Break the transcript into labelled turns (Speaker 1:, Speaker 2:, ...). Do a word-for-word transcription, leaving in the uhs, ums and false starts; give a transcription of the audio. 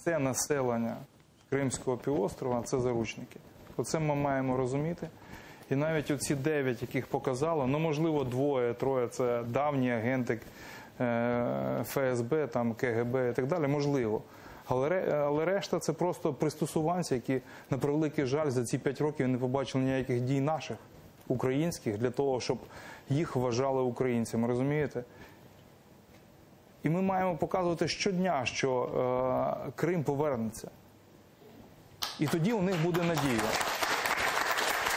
Speaker 1: все населення Кримського півострова – це заручники. Оце ми маємо розуміти. І навіть оці дев'ять, яких показали, ну, можливо, двоє, троє – це давні агенти Ф С Б, там, К Г Б і так далі, можливо. Але, але решта – це просто пристосуванці, які, на превеликий жаль, за ці п'ять років не побачили ніяких дій наших, українських, для того, щоб їх вважали українцями, розумієте? І ми маємо показувати щодня, що е, Крим повернеться. І тоді у них буде надія.